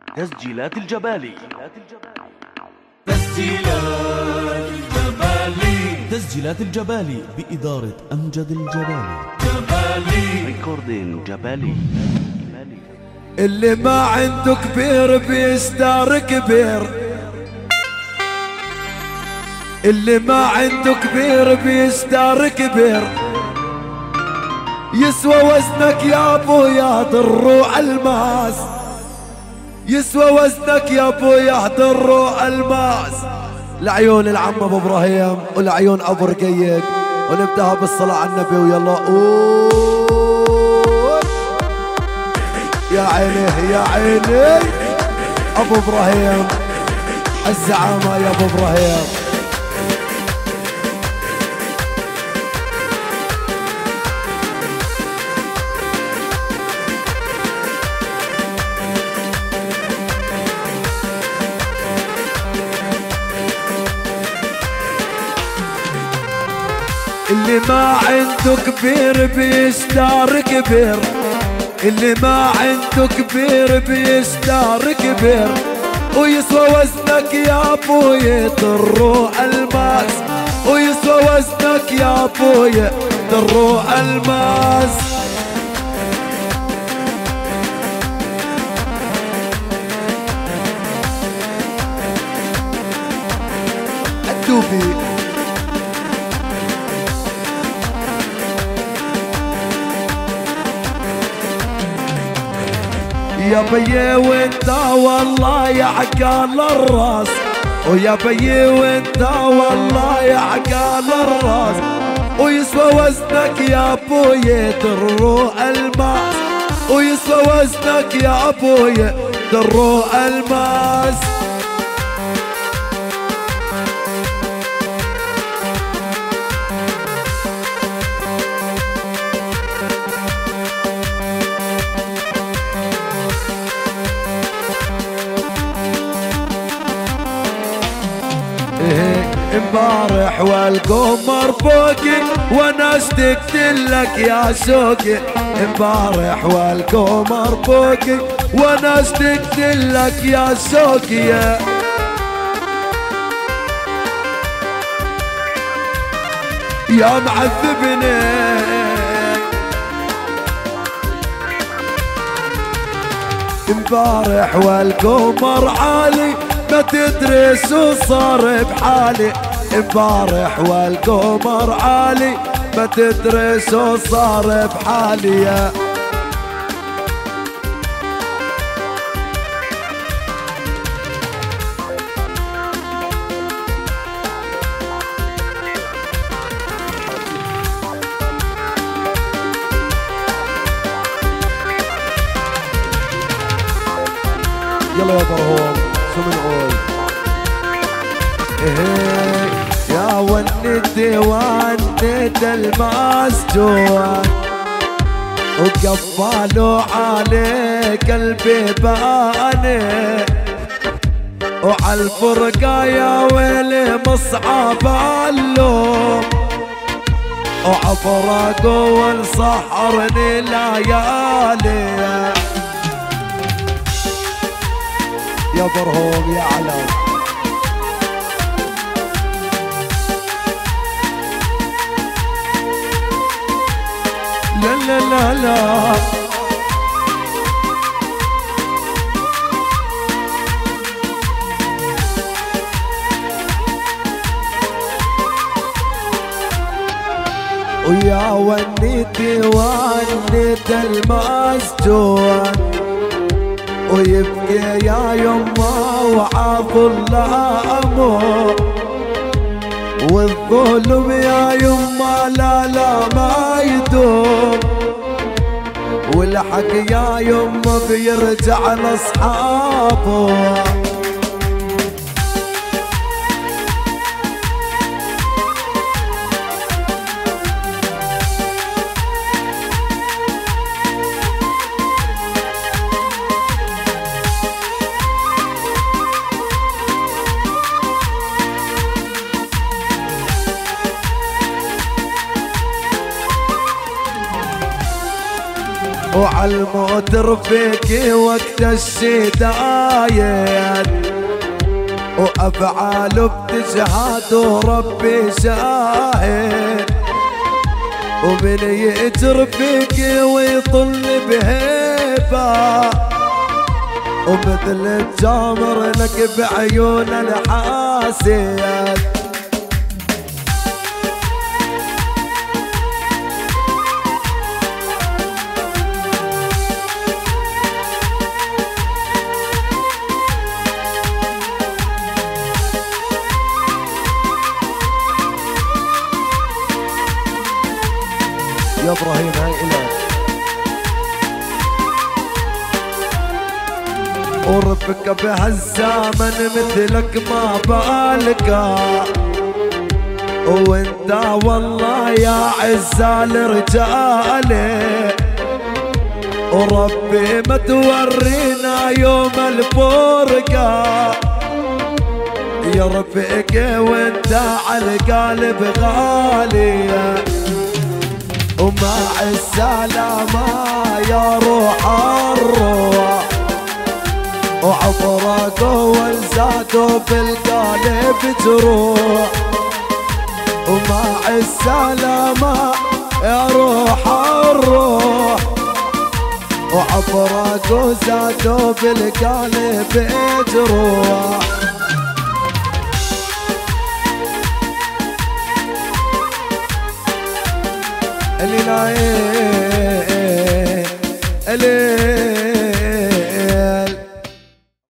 تسجيلات الجبالي. تسجيلات الجبالي بإدارة أمجد الجبالي. ريكوردين جبالي. اللي ما عنده كبير بيستار كبير، اللي ما عنده كبير بيستار كبير، يسوى وزنك يا ابويا ضر الماس، يسوى وزنك يا ابويا ضر الماس. لعيون العم ابو ابراهيم ولعيون ابو رقيق، ونبدأها بالصلاة على النبي ويلا يا عيني يا عيني ابو ابراهيم، الزعامة يا ابو ابراهيم. اللي ما عنده كبير بيستار كبير، اللي ما عنده كبير بيستار كبير، ويسوى وزنك يا ابوي ضر الماس، ويسوى وزنك يا ابوي ضر الماس. الدوبي يا بيي وانت والله يا عقال الراس، ويا بيي وانت والله يا عقال الراس، ويسوى وزنك يا ابوي در الماس، ويسوى وزنك يا ابوي در الماس. امبارح والقمر فوقي وانا اشتقت لك يا شوقي، امبارح والقمر فوقي وانا اشتقت لك يا شوقي. يا معذبني امبارح والقمر عالي، ما تدري شو صار بحالي، امبارح والقمر عالي، ما تدري شو صار بحالي. يلا يا برهوم شو بنقول؟ يا ونتي ونت المسجون، وقفلوا عليك قلبي باني، وعالفرقة يا ويلي مصعب اللوم، وعفرقوا ونسحرني ليالي. يا برهوم يا علم لا لا لا لا ويا ونيتي ونيت المسجون، ويبكي يا يما وعاف الظلام، والظلم يا يما لا لا ما يدوم، والحق يا يما بيرجع لاصحابه. وعالموت رفيقي وقت الشدايد، وأفعاله بتشهد وربي شاهد، ومن يأجر فيك ويطل بهيبة، ومثل الجامر لك بعيون الحاسد. يا ابراهيم هاي إلك وربك بهالزمن مثلك ما بالقى، وانت والله يا عزال رجالي، وربي ما تورينا يوم الفرقة يا رفيقي، وانت عالقلب غالي، ومع السلامة يا روح الروح، وعفرك ولزاته في القلب جروح، ومع السلامة يا روح الروح، وعفرك وزاته في القلب جروح. اللي نايم